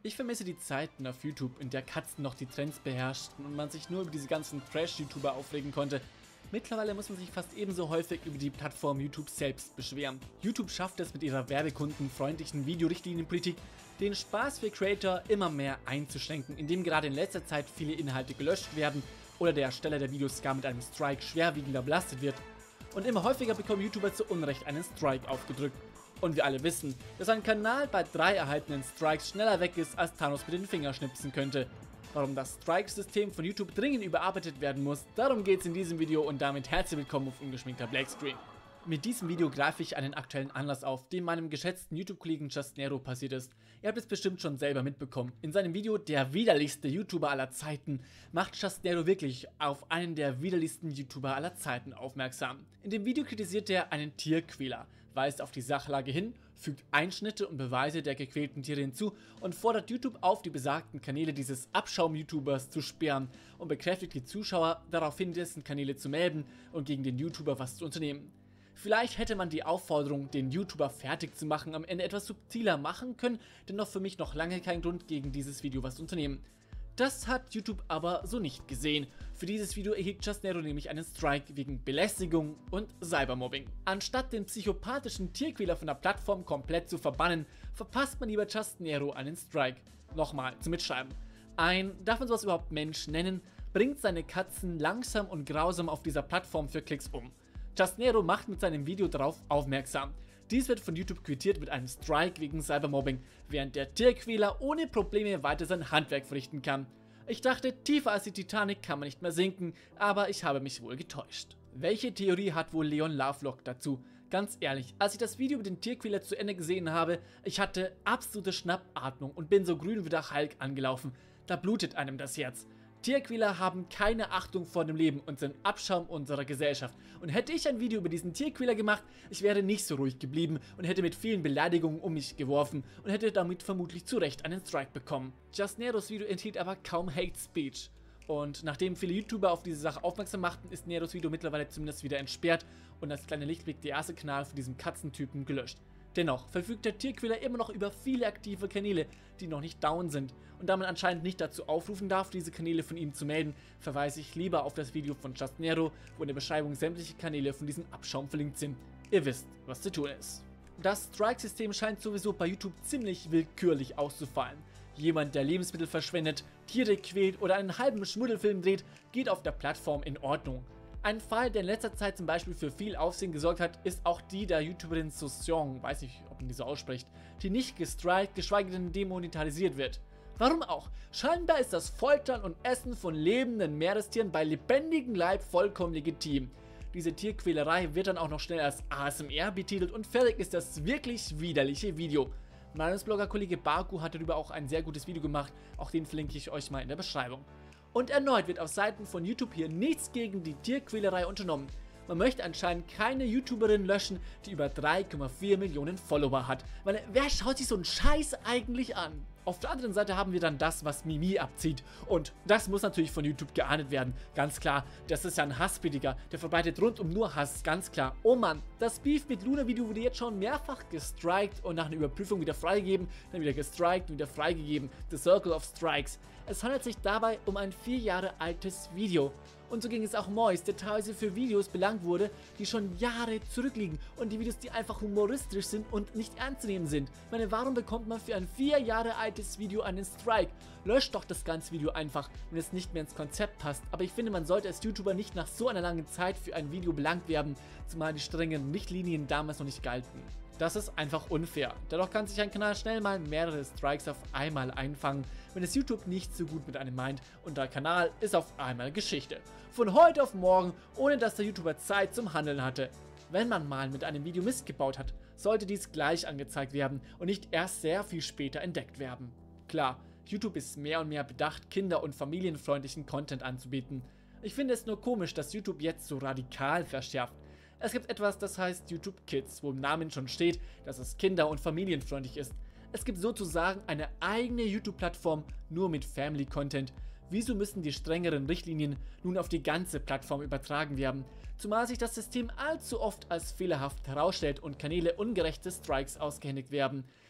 Ich vermisse die Zeiten auf YouTube, in der Katzen noch die Trends beherrschten und man sich nur über diese ganzen Trash-YouTuber aufregen konnte. Mittlerweile muss man sich fast ebenso häufig über die Plattform YouTube selbst beschweren. YouTube schafft es mit ihrer werbekundenfreundlichen Videorichtlinienpolitik, den Spaß für Creator immer mehr einzuschränken, indem gerade in letzter Zeit viele Inhalte gelöscht werden oder der Ersteller der Videos gar mit einem Strike schwerwiegender belastet wird. Und immer häufiger bekommen YouTuber zu Unrecht einen Strike aufgedrückt. Und wir alle wissen, dass ein Kanal bei 3 erhaltenen Strikes schneller weg ist, als Thanos mit den Fingern schnipsen könnte. Warum das Strike-System von YouTube dringend überarbeitet werden muss, darum geht es in diesem Video und damit herzlich willkommen auf ungeschminkter Blackscreen. Mit diesem Video greife ich einen aktuellen Anlass auf, dem meinem geschätzten YouTube-Kollegen Justnero passiert ist. Ihr habt es bestimmt schon selber mitbekommen. In seinem Video "Der widerlichste YouTuber aller Zeiten" macht Justnero wirklich auf einen der widerlichsten YouTuber aller Zeiten aufmerksam. In dem Video kritisiert er einen Tierquäler, weist auf die Sachlage hin, fügt Einschnitte und Beweise der gequälten Tiere hinzu und fordert YouTube auf, die besagten Kanäle dieses Abschaum-YouTubers zu sperren und bekräftigt die Zuschauer daraufhin, dessen Kanäle zu melden und gegen den YouTuber was zu unternehmen. Vielleicht hätte man die Aufforderung, den YouTuber fertig zu machen, am Ende etwas subtiler machen können, dennoch für mich noch lange kein Grund, gegen dieses Video was zu unternehmen. Das hat YouTube aber so nicht gesehen. Für dieses Video erhielt Justnero nämlich einen Strike wegen Belästigung und Cybermobbing. Anstatt den psychopathischen Tierquäler von der Plattform komplett zu verbannen, verpasst man lieber Justnero einen Strike. Nochmal zum Mitschreiben. Darf man sowas überhaupt Mensch nennen, bringt seine Katzen langsam und grausam auf dieser Plattform für Klicks um. Justnero macht mit seinem Video darauf aufmerksam. Dies wird von YouTube quittiert mit einem Strike wegen Cybermobbing, während der Tierquäler ohne Probleme weiter sein Handwerk verrichten kann. Ich dachte, tiefer als die Titanic kann man nicht mehr sinken, aber ich habe mich wohl getäuscht. Welche Theorie hat wohl Leon Lovelock dazu? Ganz ehrlich, als ich das Video über den Tierquäler zu Ende gesehen habe, ich hatte absolute Schnappatmung und bin so grün wie der Hulk angelaufen. Da blutet einem das Herz. Tierquäler haben keine Achtung vor dem Leben und sind Abschaum unserer Gesellschaft. Und hätte ich ein Video über diesen Tierquäler gemacht, ich wäre nicht so ruhig geblieben und hätte mit vielen Beleidigungen um mich geworfen und hätte damit vermutlich zu Recht einen Strike bekommen. Justneros Video enthielt aber kaum Hate Speech. Und nachdem viele YouTuber auf diese Sache aufmerksam machten, ist Neros Video mittlerweile zumindest wieder entsperrt und als kleiner Lichtblick der erste Kanal von diesem Katzentypen gelöscht. Dennoch verfügt der Tierquäler immer noch über viele aktive Kanäle, die noch nicht down sind. Und da man anscheinend nicht dazu aufrufen darf, diese Kanäle von ihm zu melden, verweise ich lieber auf das Video von Justnero, wo in der Beschreibung sämtliche Kanäle von diesem Abschaum verlinkt sind. Ihr wisst, was zu tun ist. Das Strike-System scheint sowieso bei YouTube ziemlich willkürlich auszufallen. Jemand, der Lebensmittel verschwendet, Tiere quält oder einen halben Schmuddelfilm dreht, geht auf der Plattform in Ordnung. Ein Fall, der in letzter Zeit zum Beispiel für viel Aufsehen gesorgt hat, ist auch die der YouTuberin Soseong, weiß nicht, ob man die so ausspricht, die nicht gestrikt, geschweige denn demonetarisiert wird. Warum auch? Scheinbar ist das Foltern und Essen von lebenden Meerestieren bei lebendigem Leib vollkommen legitim. Diese Tierquälerei wird dann auch noch schnell als ASMR betitelt und fertig ist das wirklich widerliche Video. Meinungsblogger-Kollege Baku hat darüber auch ein sehr gutes Video gemacht, auch den verlinke ich euch mal in der Beschreibung. Und erneut wird auf Seiten von YouTube hier nichts gegen die Tierquälerei unternommen. Man möchte anscheinend keine YouTuberin löschen, die über 3,4 Millionen Follower hat. Weil wer schaut sich so einen Scheiß eigentlich an? Auf der anderen Seite haben wir dann das, was Mimi abzieht. Und das muss natürlich von YouTube geahndet werden. Ganz klar, das ist ja ein Hassprediger. Der verbreitet rundum nur Hass, ganz klar. Oh Mann, das Beef mit Luna Video wurde jetzt schon mehrfach gestrikt und nach einer Überprüfung wieder freigegeben, dann wieder gestrikt und wieder freigegeben. The Circle of Strikes. Es handelt sich dabei um ein 4 Jahre altes Video. Und so ging es auch Mois, der teilweise für Videos belangt wurde, die schon Jahre zurückliegen und die Videos, die einfach humoristisch sind und nicht ernst zu nehmen sind. Ich meine, warum bekommt man für ein 4 Jahre altes Video einen Strike? Löscht doch das ganze Video einfach, wenn es nicht mehr ins Konzept passt. Aber ich finde, man sollte als YouTuber nicht nach so einer langen Zeit für ein Video belangt werden, zumal die strengen Richtlinien damals noch nicht galten. Das ist einfach unfair. Dadurch kann sich ein Kanal schnell mal mehrere Strikes auf einmal einfangen, wenn es YouTube nicht so gut mit einem meint und der Kanal ist auf einmal Geschichte. Von heute auf morgen, ohne dass der YouTuber Zeit zum Handeln hatte. Wenn man mal mit einem Video Mist gebaut hat, sollte dies gleich angezeigt werden und nicht erst sehr viel später entdeckt werden. Klar, YouTube ist mehr und mehr bedacht, kinder- und familienfreundlichen Content anzubieten. Ich finde es nur komisch, dass YouTube jetzt so radikal verschärft. Es gibt etwas, das heißt YouTube Kids, wo im Namen schon steht, dass es kinder- und familienfreundlich ist. Es gibt sozusagen eine eigene YouTube-Plattform nur mit Family-Content. Wieso müssen die strengeren Richtlinien nun auf die ganze Plattform übertragen werden? Zumal sich das System allzu oft als fehlerhaft herausstellt und Kanäle ungerechte Strikes ausgehändigt werden.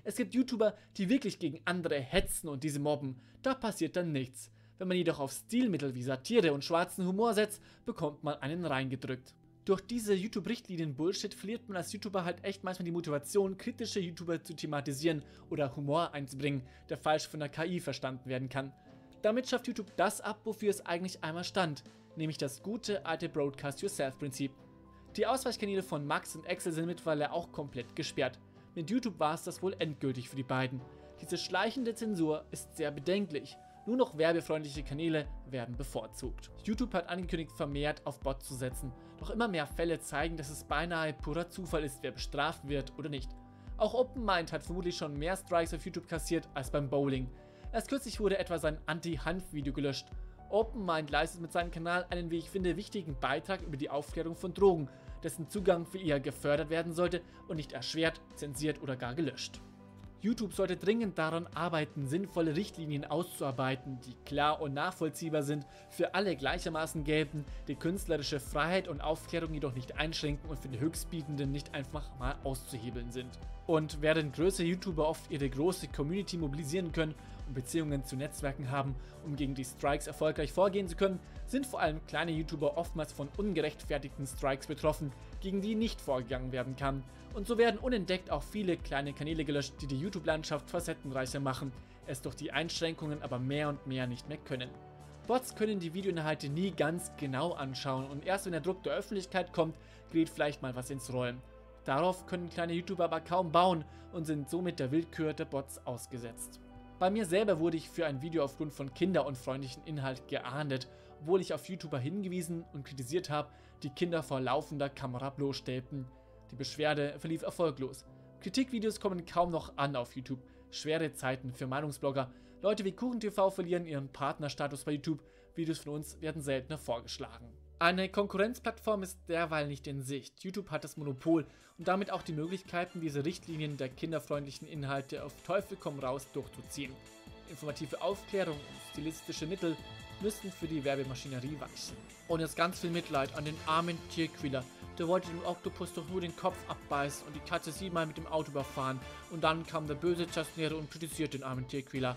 Es gibt YouTuber, die wirklich gegen andere hetzen und diese mobben. Da passiert dann nichts. Wenn man jedoch auf Stilmittel wie Satire und schwarzen Humor setzt, bekommt man einen reingedrückt. Durch diese YouTube-Richtlinien-Bullshit verliert man als YouTuber halt echt manchmal die Motivation, kritische YouTuber zu thematisieren oder Humor einzubringen, der falsch von der KI verstanden werden kann. Damit schafft YouTube das ab, wofür es eigentlich einmal stand, nämlich das gute alte Broadcast-Yourself-Prinzip. Die Ausweichkanäle von Max und Axel sind mittlerweile auch komplett gesperrt. Mit YouTube war es das wohl endgültig für die beiden. Diese schleichende Zensur ist sehr bedenklich. Nur noch werbefreundliche Kanäle werden bevorzugt. YouTube hat angekündigt, vermehrt auf Bots zu setzen, doch immer mehr Fälle zeigen, dass es beinahe purer Zufall ist, wer bestraft wird oder nicht. Auch OpenMind hat vermutlich schon mehr Strikes auf YouTube kassiert als beim Bowling. Erst kürzlich wurde etwa sein Anti-Hanf-Video gelöscht. OpenMind leistet mit seinem Kanal einen, wie ich finde, wichtigen Beitrag über die Aufklärung von Drogen, dessen Zugang viel eher gefördert werden sollte und nicht erschwert, zensiert oder gar gelöscht. YouTube sollte dringend daran arbeiten, sinnvolle Richtlinien auszuarbeiten, die klar und nachvollziehbar sind, für alle gleichermaßen gelten, die künstlerische Freiheit und Aufklärung jedoch nicht einschränken und für die Höchstbietenden nicht einfach mal auszuhebeln sind. Und während größere YouTuber oft ihre große Community mobilisieren können und Beziehungen zu Netzwerken haben, um gegen die Strikes erfolgreich vorgehen zu können, sind vor allem kleine YouTuber oftmals von ungerechtfertigten Strikes betroffen, gegen die nicht vorgegangen werden kann. Und so werden unentdeckt auch viele kleine Kanäle gelöscht, die die YouTube-Landschaft facettenreicher machen, es durch die Einschränkungen aber mehr und mehr nicht mehr können. Bots können die Videoinhalte nie ganz genau anschauen und erst wenn der Druck der Öffentlichkeit kommt, gerät vielleicht mal was ins Rollen. Darauf können kleine YouTuber aber kaum bauen und sind somit der Willkür der Bots ausgesetzt. Bei mir selber wurde ich für ein Video aufgrund von kinderunfreundlichen Inhalt geahndet, obwohl ich auf YouTuber hingewiesen und kritisiert habe, die Kinder vor laufender Kamera bloßstellten. Die Beschwerde verlief erfolglos. Kritikvideos kommen kaum noch an auf YouTube. Schwere Zeiten für Meinungsblogger. Leute wie KuchenTV verlieren ihren Partnerstatus bei YouTube. Videos von uns werden seltener vorgeschlagen. Eine Konkurrenzplattform ist derweil nicht in Sicht. YouTube hat das Monopol und damit auch die Möglichkeiten, diese Richtlinien der kinderfreundlichen Inhalte auf Teufel komm raus durchzuziehen. Informative Aufklärung und stilistische Mittel müssten für die Werbemaschinerie weichen. Und jetzt ganz viel Mitleid an den armen Tierquäler. Der wollte dem Oktopus doch nur den Kopf abbeißen und die Katze 7-mal mit dem Auto überfahren. Und dann kam der böse Chasnere und kritisiert den armen Tierquäler.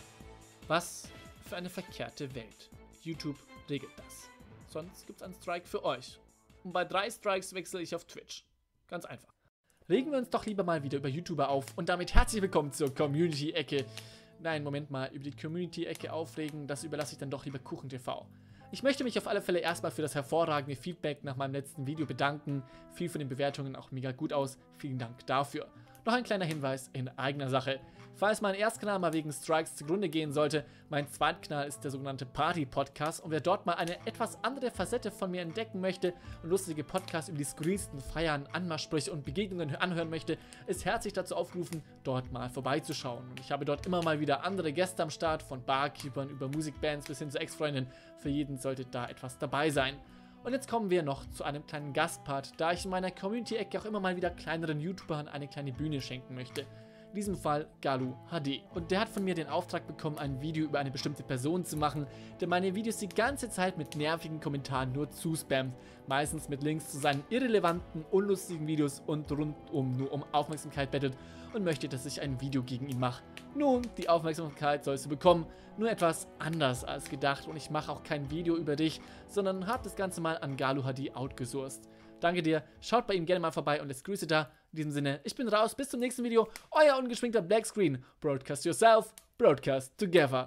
Was für eine verkehrte Welt. YouTube regelt das. Sonst gibt's einen Strike für euch. Und bei 3 Strikes wechsle ich auf Twitch. Ganz einfach. Regen wir uns doch lieber mal wieder über YouTuber auf und damit herzlich willkommen zur Community-Ecke. Nein, Moment mal, über die Community-Ecke aufregen, das überlasse ich dann doch lieber KuchenTV. Ich möchte mich auf alle Fälle erstmal für das hervorragende Feedback nach meinem letzten Video bedanken. Viel von den Bewertungen auch mega gut aus. Vielen Dank dafür. Noch ein kleiner Hinweis in eigener Sache. Falls mein Erstkanal mal wegen Strikes zugrunde gehen sollte, mein Zweitkanal ist der sogenannte Party-Podcast und wer dort mal eine etwas andere Facette von mir entdecken möchte und lustige Podcasts über die skurrilsten Feiern, Anmachsprüche und Begegnungen anhören möchte, ist herzlich dazu aufgerufen, dort mal vorbeizuschauen. Und ich habe dort immer mal wieder andere Gäste am Start, von Barkeepern über Musikbands bis hin zu Ex-Freundinnen. Für jeden sollte da etwas dabei sein. Und jetzt kommen wir noch zu einem kleinen Gastpart, da ich in meiner Community-Ecke auch immer mal wieder kleineren YouTubern eine kleine Bühne schenken möchte. In diesem Fall Galu HD. Und der hat von mir den Auftrag bekommen, ein Video über eine bestimmte Person zu machen, der meine Videos die ganze Zeit mit nervigen Kommentaren nur zuspammt. Meistens mit Links zu seinen irrelevanten, unlustigen Videos und rundum nur um Aufmerksamkeit bettelt und möchte, dass ich ein Video gegen ihn mache. Nun, die Aufmerksamkeit sollst du bekommen, nur etwas anders als gedacht und ich mache auch kein Video über dich, sondern habe das Ganze mal an Galu HD outgesourced. Danke dir, schaut bei ihm gerne mal vorbei und lässt Grüße da. In diesem Sinne, ich bin raus, bis zum nächsten Video. Euer ungeschminkter Blackscreen. Broadcast yourself, broadcast together.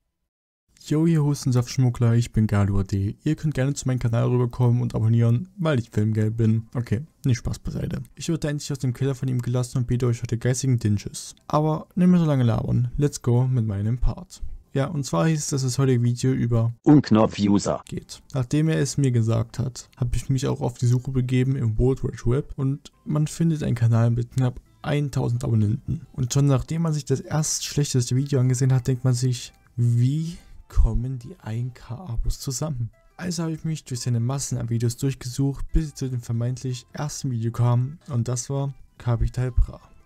Yo, ihr Hustensaftschmuggler, ich bin Galu HD. Ihr könnt gerne zu meinem Kanal rüberkommen und abonnieren, weil ich Filmgelb bin. Okay, nicht Spaß beiseite. Ich wurde endlich aus dem Keller von ihm gelassen und biete euch heute geistigen Dinges. Aber nicht mehr so lange labern, let's go mit meinem Part. Ja, und zwar hieß es, dass das heutige Video über Unknopf-User geht. Nachdem er es mir gesagt hat, habe ich mich auch auf die Suche begeben im World Wide Web und man findet einen Kanal mit knapp 1000 Abonnenten. Und schon nachdem man sich das erst schlechteste Video angesehen hat, denkt man sich, wie kommen die 1K Abos zusammen? Also habe ich mich durch seine Massen an Videos durchgesucht, bis ich zu dem vermeintlich ersten Video kam und das war Capital Bra.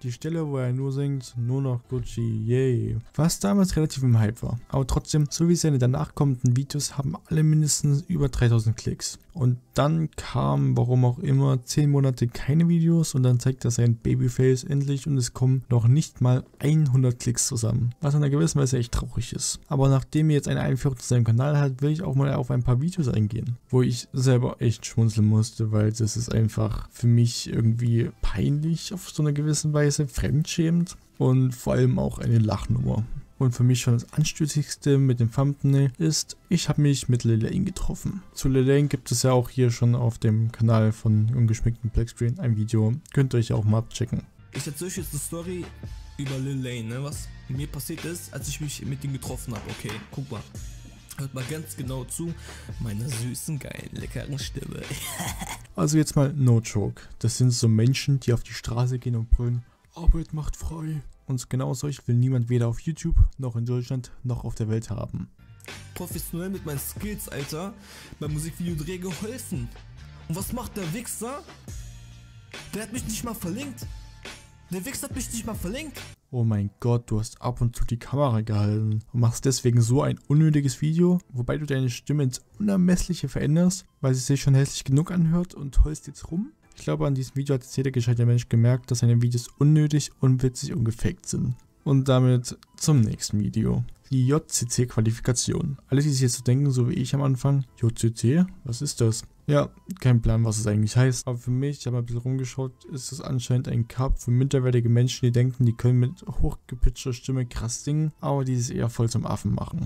Die Stelle, wo er nur singt, nur noch Gucci, yay. Was damals relativ im Hype war. Aber trotzdem, so wie seine danach kommenden Videos haben alle mindestens über 3000 Klicks. Und dann kamen, warum auch immer, 10 Monate keine Videos und dann zeigt er sein Babyface endlich und es kommen noch nicht mal 100 Klicks zusammen. Was in einer gewissen Weise echt traurig ist. Aber nachdem er jetzt eine Einführung zu seinem Kanal hat, will ich auch mal auf ein paar Videos eingehen, wo ich selber echt schmunzeln musste, weil das ist einfach für mich irgendwie peinlich auf so eine gewisse Weise, fremdschämend und vor allem auch eine Lachnummer. Und für mich schon das Anstößigste mit dem Thumbnail ist, ich habe mich mit Lil Lane getroffen. Zu Lil Lane gibt es ja auch hier schon auf dem Kanal von Ungeschminkten Blackscreen ein Video. Könnt ihr euch auch mal abchecken. Ich erzähle euch jetzt eine Story über Lil Lane, ne, was mir passiert ist, als ich mich mit ihm getroffen habe. Okay, guck mal. Hört mal ganz genau zu, meiner süßen, geilen, leckeren Stimme. Also jetzt mal no joke. Das sind so Menschen, die auf die Straße gehen und brüllen, Arbeit macht frei. Und genau solch will niemand weder auf YouTube, noch in Deutschland, noch auf der Welt haben. Professionell mit meinen Skills, Alter, beim Musikvideodreh geholfen. Und was macht der Wichser? Der hat mich nicht mal verlinkt. Der Wichser hat mich nicht mal verlinkt. Oh mein Gott, du hast ab und zu die Kamera gehalten und machst deswegen so ein unnötiges Video, wobei du deine Stimme ins Unermessliche veränderst, weil sie sich schon hässlich genug anhört und heulst jetzt rum? Ich glaube, an diesem Video hat jetzt jeder gescheite Mensch gemerkt, dass seine Videos unnötig, unwitzig und gefaked sind. Und damit zum nächsten Video. Die JCC-Qualifikation. Alle, die sich jetzt so denken, so wie ich am Anfang, JCC? Was ist das? Ja, kein Plan, was es eigentlich heißt. Aber für mich, ich habe ein bisschen rumgeschaut, ist es anscheinend ein Cup für minderwertige Menschen, die denken, die können mit hochgepitchter Stimme krass singen, aber die es eher voll zum Affen machen.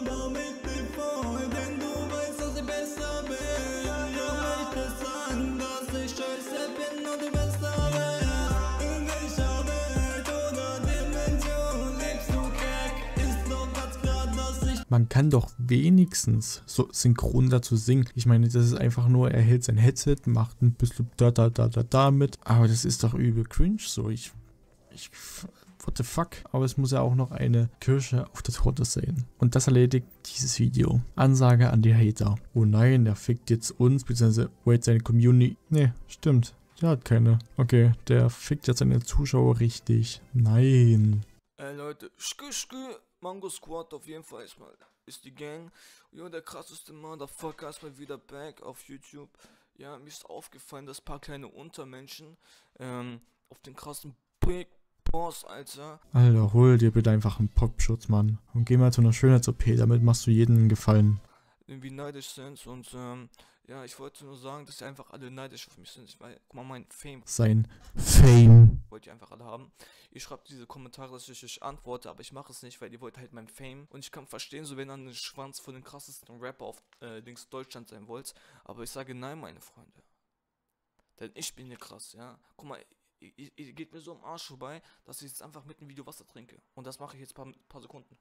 Man kann doch wenigstens so synchron dazu singen. Ich meine, das ist einfach nur, er hält sein Headset, macht ein bisschen da mit. Aber das ist doch übel cringe so. What the fuck? Aber es muss ja auch noch eine Kirsche auf der Torte sein. Und das erledigt dieses Video. Ansage an die Hater. Oh nein, der fickt jetzt uns, beziehungsweise seine Community. Ne, stimmt. Der hat keine. Okay, der fickt jetzt seine Zuschauer richtig. Nein. Ey Leute, Mango Squad auf jeden Fall ist die Gang. Ja, der krasseste Motherfucker ist mal wieder back auf YouTube. Ja, mir ist aufgefallen, dass ein paar kleine Untermenschen auf den krassen Big Boss, Alter. Alter, hol dir bitte einfach einen Popschutz, Mann. Und geh mal zu einer Schönheits-OP, damit machst du jedem einen Gefallen. Irgendwie neidisch sind und ja, ich wollte nur sagen, dass sie einfach alle neidisch auf mich sind, weil, guck mal, mein Fame. Sein Fame. Wollt ihr einfach alle haben. Ihr schreibt diese Kommentare, dass ich euch antworte, aber ich mache es nicht, weil ihr wollt halt mein Fame. Und ich kann verstehen, so wenn ihr einen Schwanz von den krassesten Rapper auf Deutschland sein wollt. Aber ich sage nein, meine Freunde. Denn ich bin hier krass, ja. Guck mal, ihr geht mir so am Arsch vorbei, dass ich jetzt einfach mit dem Video Wasser trinke. Und das mache ich jetzt ein paar Sekunden.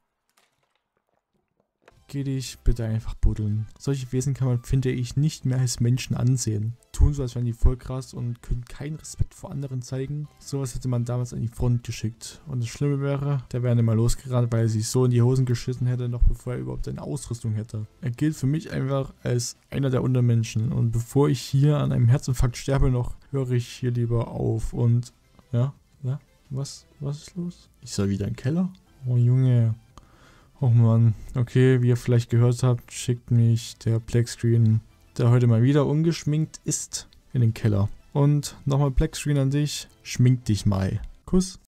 Geh dich bitte einfach buddeln. Solche Wesen kann man, finde ich, nicht mehr als Menschen ansehen. Tun so, als wären die voll krass und können keinen Respekt vor anderen zeigen. Sowas hätte man damals an die Front geschickt. Und das Schlimme wäre, der wäre nicht mal losgerannt, weil er sich so in die Hosen geschissen hätte, noch bevor er überhaupt eine Ausrüstung hätte. Er gilt für mich einfach als einer der Untermenschen. Und bevor ich hier an einem Herzinfarkt sterbe noch, höre ich hier lieber auf. Und, ja, was ist los? Ich soll wieder in den Keller? Oh Junge. Oh Mann, okay, wie ihr vielleicht gehört habt, schickt mich der Blackscreen, der heute mal wieder ungeschminkt ist, in den Keller. Und nochmal Blackscreen an dich, schmink dich mal. Kuss.